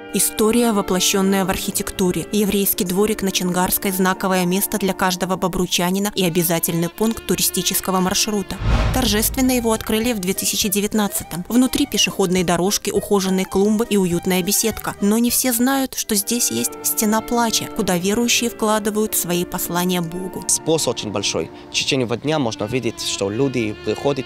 История, воплощенная в архитектуре. Еврейский дворик на Чонгарской – знаковое место для каждого бобруйчанина и обязательный пункт туристического маршрута. Торжественно его открыли в 2019-м. Внутри пешеходные дорожки, ухоженные клумбы и уютная беседка. Но не все знают, что здесь есть стена плача, куда верующие вкладывают свои послания Богу. Спрос очень большой. В течение дня можно видеть, что люди приходят.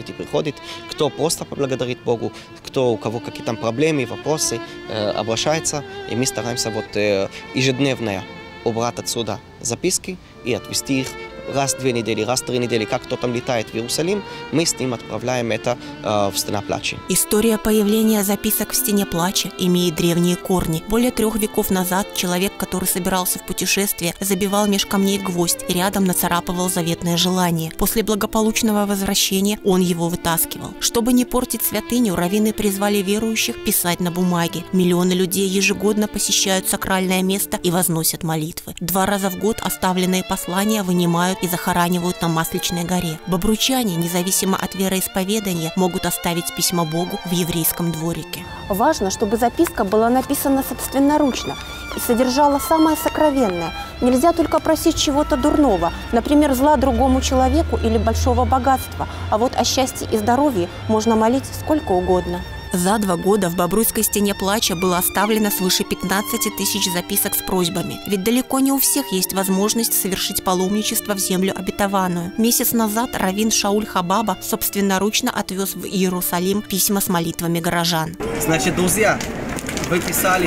Кто просто поблагодарит Богу, кто у кого какие там проблемы, вопросы, обращается, и мы стараемся ежедневно убрать отсюда записки и отвезти их раз в 2 недели, раз в 3 недели, как кто там летает в Иерусалим, мы с ним отправляем это в Стена плача. История появления записок в Стене плача имеет древние корни. Более 3 веков назад человек, который собирался в путешествие, забивал меж камней гвоздь и рядом нацарапывал заветное желание. После благополучного возвращения он его вытаскивал. Чтобы не портить святыню, раввины призвали верующих писать на бумаге. Миллионы людей ежегодно посещают сакральное место и возносят молитвы. 2 раза в год оставленные послания вынимают и захоранивают на Масличной горе. Бобруйчане, независимо от вероисповедания, могут оставить письмо Богу в еврейском дворике. Важно, чтобы записка была написана собственноручно и содержала самое сокровенное. Нельзя только просить чего-то дурного, например, зла другому человеку или большого богатства, а вот о счастье и здоровье можно молить сколько угодно. За 2 года в Бобруйской Стене плача было оставлено свыше 15 тысяч записок с просьбами. Ведь далеко не у всех есть возможность совершить паломничество в землю обетованную. Месяц назад раввин Шауль Хабаба собственноручно отвез в Иерусалим письма с молитвами горожан. Значит, друзья, вы писали.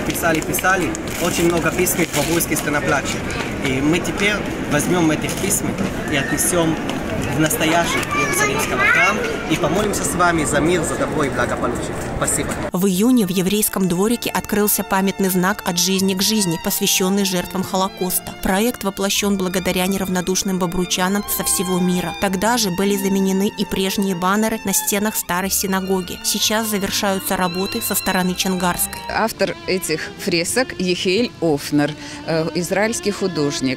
Очень много писем в Бобруйской Стене плача. И мы теперь возьмем этих писем и отнесем в настоящий Иерусалимский храм и помолимся с вами за мир, за добро и благополучие. Спасибо. В июне в еврейском дворике открылся памятный знак «От жизни к жизни», посвященный жертвам Холокоста. Проект воплощен благодаря неравнодушным бобруйчанам со всего мира. Тогда же были заменены и прежние баннеры на стенах старой синагоги. Сейчас завершаются работы со стороны Чонгарской. Автор этих фресок Ехиэль Офнер, израильский художник.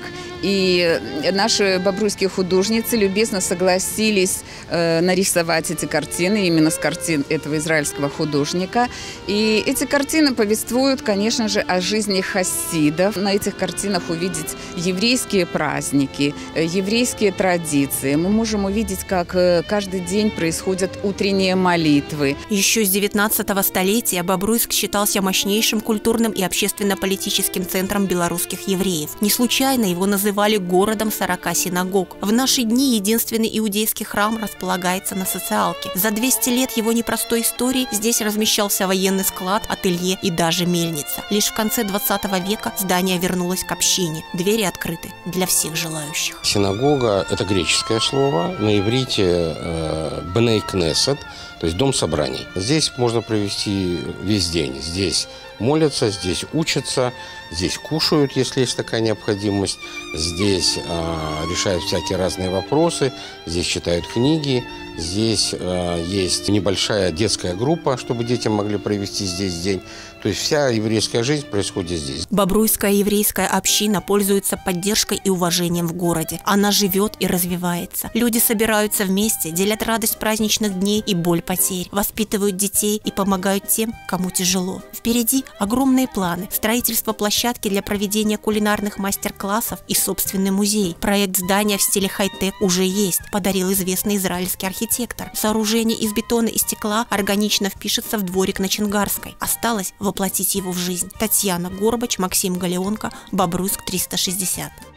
И наши бобруйские художницы любезно согласились нарисовать эти картины, именно с картин этого израильского художника. И эти картины повествуют, конечно же, о жизни хасидов. На этих картинах увидеть еврейские праздники, еврейские традиции. Мы можем увидеть, как каждый день происходят утренние молитвы. Еще с 19-го столетия Бобруйск считался мощнейшим культурным и общественно-политическим центром белорусских евреев. Не случайно его называли городом 40 синагог. В наши дни единственный иудейский храм располагается на Социалке. За 200 лет его непростой истории здесь размещался военный склад, ателье и даже мельница. Лишь в конце 20 века здание вернулось к общине. Двери открыты для всех желающих. Синагога – это греческое слово, на иврите «бней кнесет», то есть дом собраний. Здесь можно провести весь день. Здесь молятся, здесь учатся, здесь кушают, если есть такая необходимость. Здесь решают всякие разные вопросы, здесь читают книги. Здесь есть небольшая детская группа, чтобы дети могли провести здесь день. То есть вся еврейская жизнь происходит здесь. Бобруйская еврейская община пользуется поддержкой и уважением в городе. Она живет и развивается. Люди собираются вместе, делят радость праздничных дней и боль потерь, воспитывают детей и помогают тем, кому тяжело. Впереди огромные планы. Строительство площадки для проведения кулинарных мастер-классов и собственный музей. Проект здания в стиле хай-тек уже есть, подарил известный израильский архитектор. Сооружение из бетона и стекла органично впишется в дворик на Чонгарской. Осталось воплотить его в жизнь. Татьяна Горбач, Максим Галеонко, Бобруйск 360.